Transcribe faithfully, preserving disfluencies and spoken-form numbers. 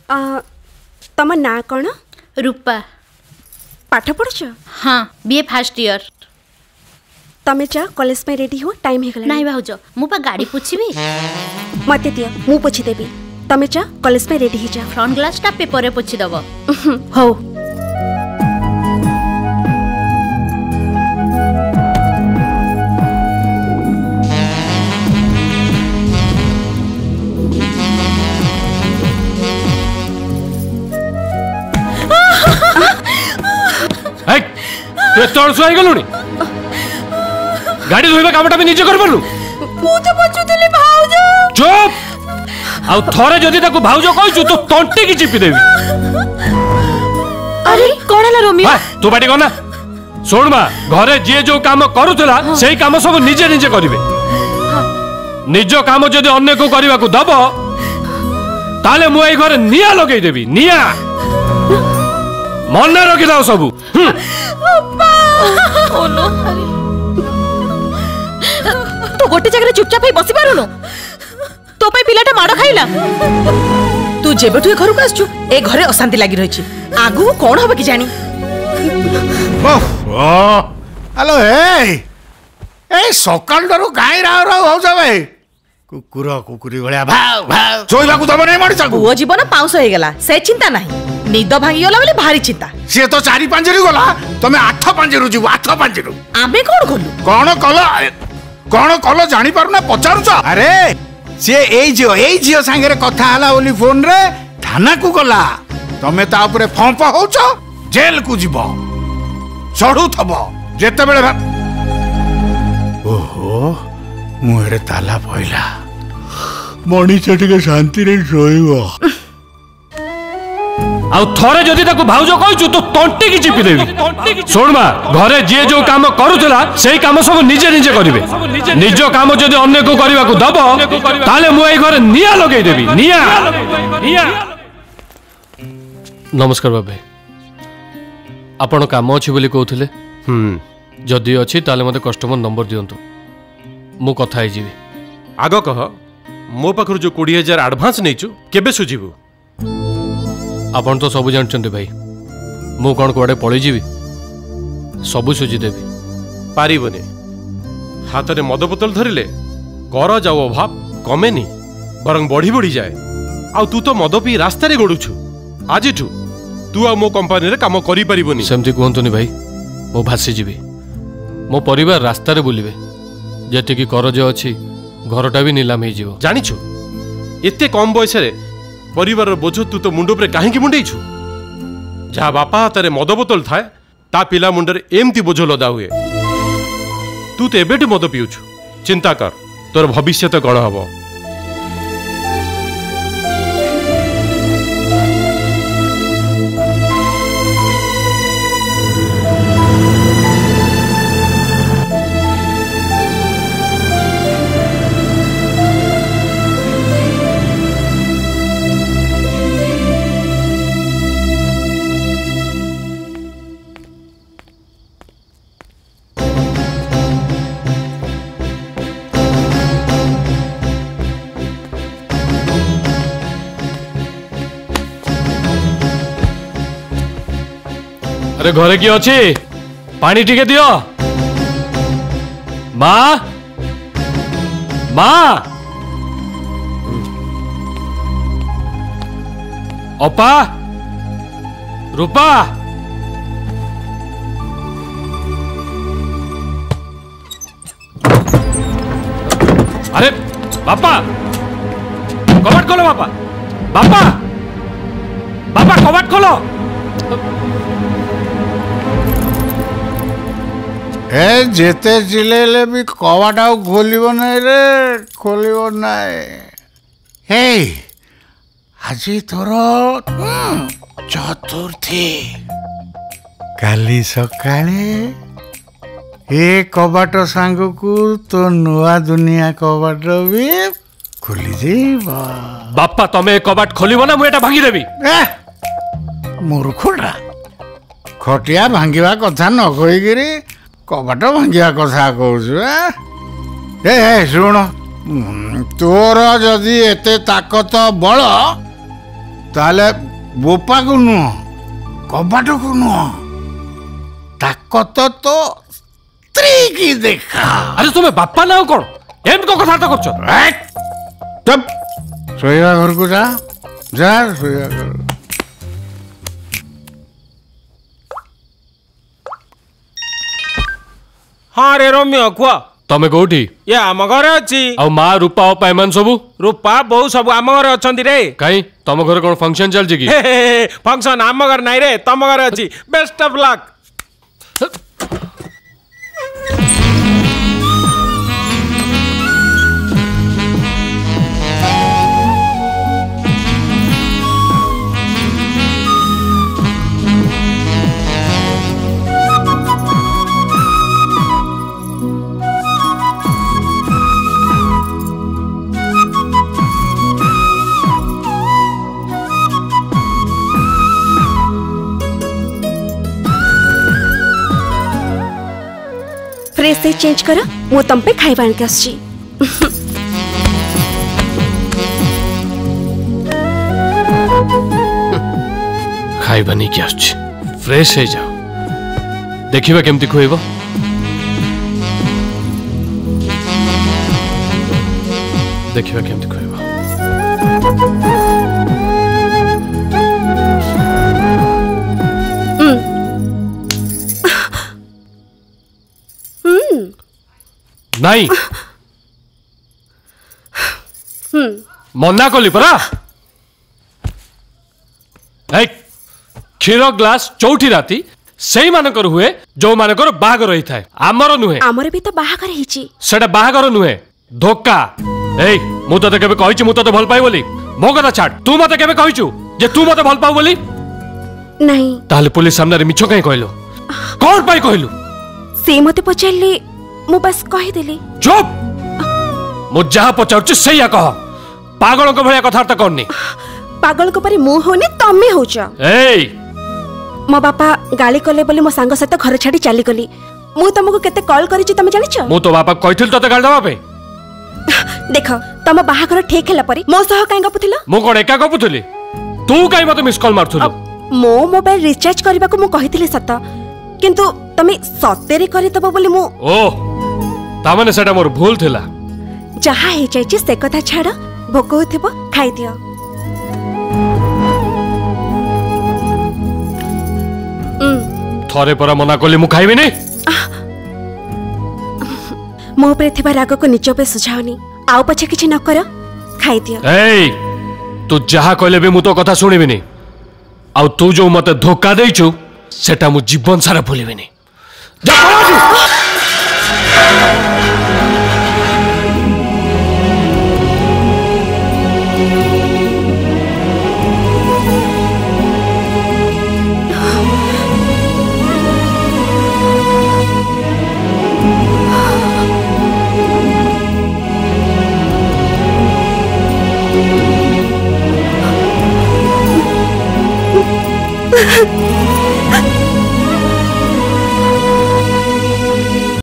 तम ना कौन? रूपा। पाठ पढ़छ? हाँ, बीए फर्स्ट ईयर। तमे जा कॉलेज में रेडी हो, टाइम हे गला। नहीं भाउज, मु पा गाड़ी पुछिबी। मते दियो, मु पुछि देबी। तमे जा कॉलेज में रेडी ही जा। फ्रंट ग्लास टा पेपर रे पुछि दबो। हो। तू एतड़ सुई गलुनी गाड़ी धोइबा कामटा भी निजे कर परलु मु तो पछुतले भाउज। चुप आउ थरे जदी ताको भाउज कहछु तो तंटी की चिपी देबी। अरे कोन हला रोमियो? तू बाटी कोना सुन बा घरे जे जो काम करूतला सेही काम सब निजे निजे करिवे। निज काम जदी अन्य को करबा को दबो ताले मु एई घरे निया लगेई देबी। निया मन रखी दाओ सबू। तू गोटे जगह चुपचाप ही बसी पारुनो? तो पे पिलाटा माड़ खाइला? तू जेबेठु ए घर को आछू ए घरे अशांति लागी रहिछि। आगु कोन होबे कि जानी? ओह हेलो ए ए सकाल डरो गाय राव राव हो जावे कुकुर कुकुरी भलिया भाव भाव सोइबा को दबो नै मଣିଷ को। ओ जीवन पाउस होई गेला से चिंता नाही। निद भांगी गला बोले भारी चिंता। से तो चारि पांजरी गला तमे आठ पांजरू जीव आठ पांजरू। आबे कोन कलु? कोन कल कोन कल जानि पारु ना पचारुछ? अरे से एई जियो एई जियो संगे रे कथा हला ओली फोन रे थाना को गला तमे ता ऊपर फंप होछ जेल को जीव चढ़ू थबो जेते बेले। ओहो मुहरे ताला पइला मणिष टिके शांति रे सोइबो। आउ थरे जदी ताको भाउज कहछु तो तंटी की चिपी देबी। सुन बा घरे जे जो काम करूतला सेही काम सब निजे निजे करिवे। निज काम जदी अन्य को करबा को दबो ताले मु एई घरे निया लगेई देबी। निया निया। नमस्कार बाबे, आपण काम अछि बोली कहउथिले? हम जदी अछि ताले मते कस्टमर नंबर दियंतु मु कथा आइ जीवी। आग कह मो पाखर जो बीस हज़ार एडवांस नेचु केबे सुझिबु? आपण तो सब जानते भाई, मु कौन कुआडे पळी जीवी सबु सुझी देवी। पारिबने हाथ में मद बोतल धरिले कर जाओ अभाव कमेनी बरं बढ़ी बढ़ी जाए। आ तू तो मद पी रास्ता रे गडुछु। आज तू आ मो कंपनी रे काम करि परिबोनी। सेमती कहंतुनी भाई, मो भासी जीवी। मो परिवार रास्ता रे बुलिबे। जेते की कर जे अछि घरटा भी नीलाम हे जीवो। जानिछु एते कम बयस रे परिवार बोझ तू तो मुंड पे कहीं मुंडेइछु। जहाँ बापा हाथ में मद बोतल थाए ता पिला मुंडे एमती बोझ लदा हुए। तू तो एबेठु मद पिउछु। चिंता कर तोर भविष्य तो कौन हम। अरे घरे की अच्छी पानी टिके दियो। माँ माँ अपा रूपा अरे बापा कबाट खोलो। बापा बापा बापा कबाट खोलो। ए जेते चिलेले भी कवाटा खोलिबो नै रे खोलिबो नै। हे আজি तोर चतुर्थी काली सकाळे ए कबाट सांग को तो नुआ दुनिया कबाट भी खोली जेबा। बापा तमे कबाट खोलिबो ना मु एटा भांगी देबी। ए मूर्खडा खटिया भांगिबा कथा न कहिगिरी कबाट भांगिया कथा कहूँ। ए ए शुण तोर जदि एते ताकत बल ताले बोपा को नुह कबाट को नुह ताकत तो स्त्री की देखा। अरे तुम्हें बापा ना कौन एम को कथा तो करछो तब सोया घर को जा जा सोया घर। हाँ रे रोमियो कुआ तमे कोठी ये आम घरे अछि आ मां रूपा और पैमान सबु रूपा बहु सब आम घरे अछंती रे। काई तम घर कोन फंक्शन चल जी की फंक्शन आम घर नाही रे तम घरे अछि। Best of luck. फ्रेश से चेंज कर मु तम पे खाइबा आनके आछि। खाइबा नहीं क्या आछि फ्रेश है जाओ देखिबा केमती खोइबो देखिबा केमती खोइबो। नहीं मना कली परा क्षीर ग्लास चौठी राती सेई मानकर हुए जो मानकर बाहागर रही थाए आमर नुहे आमर भी तो बाहागर हिची सेटा बाहागर नुहे धोका। एई मु तते केबे कहिछु मु तते भल पाई बोली मो कथा छाड़ तू मते केबे कहिछु जे तू मते भल पाऊ बोली नहीं ताले पुलिस सामने रे मिछो काई कहलो कोन पाई कहलु से मते पचारले मु बस कहि देली। चुप मु जहा पचारछु सैया कह पागल को भलिया कथार्थ करनी पागल को परी मु होनी तमे होछ। एई मो बापा गाली कले बोली मो सांग सहित घर छाड़ी चली गली मु तुमको केते कॉल करिछि तमे जानि छ मु तो बापा कहिथिल तते गाल दबा पे देख तम बाहागर ठीक हैला परी मो सह काई गपुथिला मु कोन एका गपुथली तू काई मते मिस कॉल मारथुलु मो मोबाइल रिचार्ज करबा को मु कहिथिली सत किंतु तमे सतेरे करि तब बोली मु ओ तामने सेटा मोर भूल थिला जहा हे जाइछि से कथा छाड़ भोक होथिबो खाइ दियो। थरे पर मना कली मु खाइबे नै मो पे थिबा राग को निज पे सुझावनी आउ पछे किछि न कर खाइ दियो। एई तू जहा कहले बे मु तो कथा सुनिबे नै आउ तू जो मते धोखा देइछु सेटा मु जीवन सारा भूलिबे नै जा पळाजु। Ha